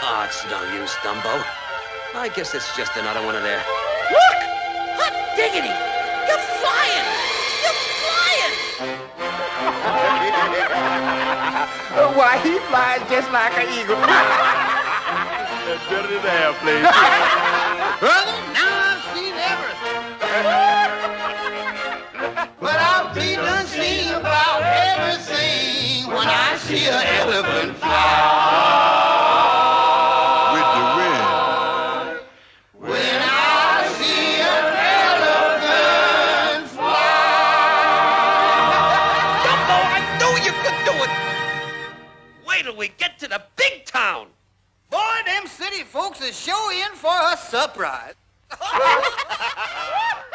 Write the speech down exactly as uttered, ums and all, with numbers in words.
Oh, it's no use, Dumbo. I guess it's just another one of their... Look! Hot diggity! You're flying! You're flying! Why, he flies just like an eagle. That's better than an airplane. Brother, now I've seen everything. But I've been done seen about everything when I see an elephant fly. With the wind. When I see an elephant fly. Dumbo, I knew you could do it! Wait till we get to the big town! Boy, them city folks is sure in for a surprise.